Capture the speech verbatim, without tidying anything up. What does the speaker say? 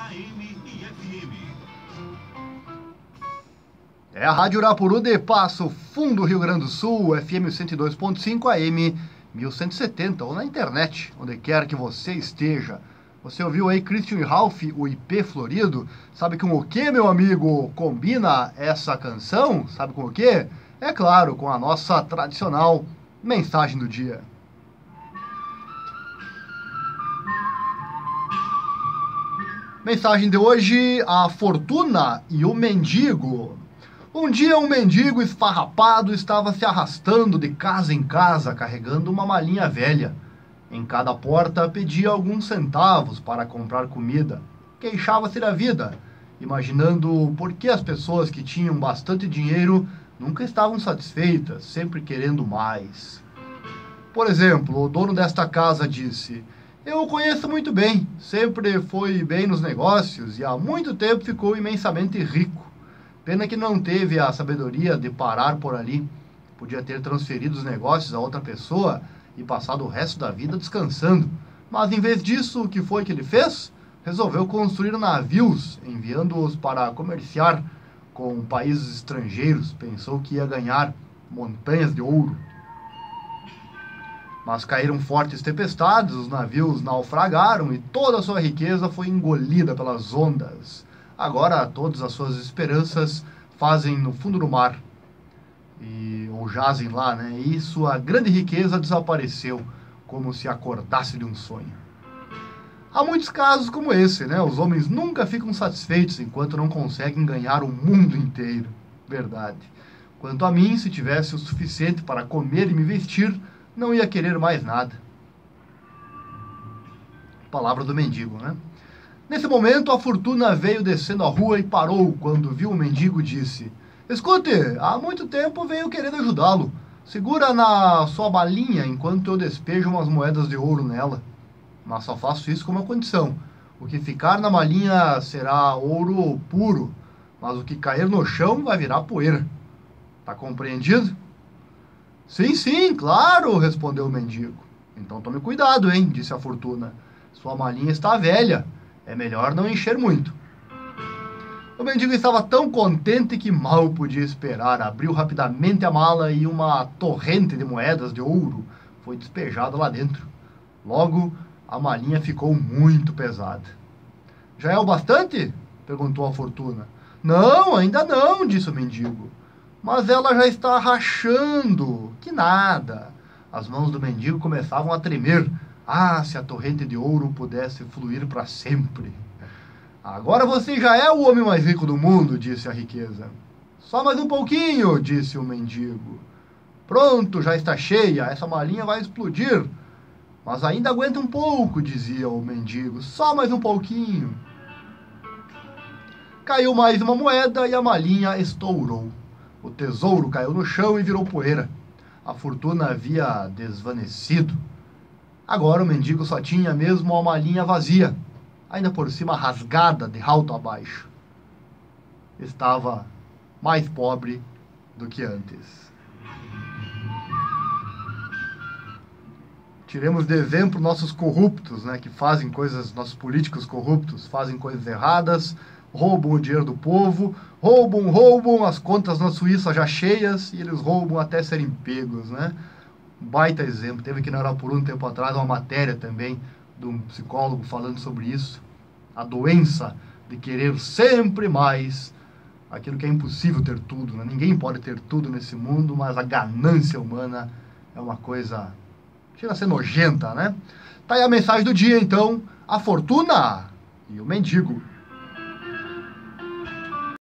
A M e F M. É a Rádio Urapuru de Passo Fundo, Rio Grande do Sul, F M cento e dois ponto cinco, A M mil cento e setenta, ou na internet, onde quer que você esteja. Você ouviu aí Christian Ralph, o I P Florido? Sabe com o que, meu amigo, combina essa canção? Sabe com o que? É claro, com a nossa tradicional mensagem do dia. Mensagem de hoje: a fortuna e o mendigo. Um dia um mendigo esfarrapado estava se arrastando de casa em casa, carregando uma malinha velha. Em cada porta pedia alguns centavos para comprar comida. Queixava-se da vida, imaginando por que as pessoas que tinham bastante dinheiro nunca estavam satisfeitas, sempre querendo mais. Por exemplo, o dono desta casa disse: "Eu o conheço muito bem, sempre foi bem nos negócios e há muito tempo ficou imensamente rico. Pena que não teve a sabedoria de parar por ali. Podia ter transferido os negócios a outra pessoa e passado o resto da vida descansando. Mas em vez disso, o que foi que ele fez? Resolveu construir navios, enviando-os para comerciar com países estrangeiros. Pensou que ia ganhar montanhas de ouro. Mas caíram fortes tempestades, os navios naufragaram e toda a sua riqueza foi engolida pelas ondas. Agora todas as suas esperanças fazem no fundo do mar, e, ou jazem lá, né? E sua grande riqueza desapareceu, como se acordasse de um sonho." Há muitos casos como esse, né? Os homens nunca ficam satisfeitos enquanto não conseguem ganhar o mundo inteiro. Verdade. Quanto a mim, se tivesse o suficiente para comer e me vestir, não ia querer mais nada. Palavra do mendigo, né? Nesse momento, a fortuna veio descendo a rua e parou quando viu o mendigo e disse: "Escute, há muito tempo venho querendo ajudá-lo. Segura na sua balinha enquanto eu despejo umas moedas de ouro nela. Mas só faço isso com uma condição. O que ficar na malinha será ouro puro, mas o que cair no chão vai virar poeira. Tá compreendido?" "Sim, sim, claro", respondeu o mendigo. "Então tome cuidado, hein", disse a fortuna. "Sua malinha está velha. É melhor não encher muito." O mendigo estava tão contente que mal podia esperar. Abriu rapidamente a mala e uma torrente de moedas de ouro foi despejada lá dentro. Logo, a malinha ficou muito pesada. "Já é o bastante?" perguntou a fortuna. "Não, ainda não", disse o mendigo. "Mas ela já está rachando." "Que nada." As mãos do mendigo começavam a tremer. Ah, se a torrente de ouro pudesse fluir para sempre. "Agora você já é o homem mais rico do mundo", disse a riqueza. "Só mais um pouquinho", disse o mendigo. "Pronto, já está cheia, essa malinha vai explodir." "Mas ainda aguenta um pouco", dizia o mendigo. "Só mais um pouquinho." Caiu mais uma moeda e a malinha estourou. O tesouro caiu no chão e virou poeira. A fortuna havia desvanecido. Agora o mendigo só tinha mesmo uma malinha vazia, ainda por cima rasgada de alto a baixo. Estava mais pobre do que antes. Tiremos de exemplo nossos corruptos, né, que fazem coisas, nossos políticos corruptos fazem coisas erradas, roubam o dinheiro do povo, roubam, roubam, as contas na Suíça já cheias, e eles roubam até serem pegos, né? Baita exemplo. Teve aqui na Urapuru um tempo atrás uma matéria também de um psicólogo falando sobre isso. A doença de querer sempre mais, aquilo que é impossível ter tudo, né? Ninguém pode ter tudo nesse mundo, mas a ganância humana é uma coisa, chega a ser nojenta, né? Tá aí a mensagem do dia, então: a fortuna e o mendigo.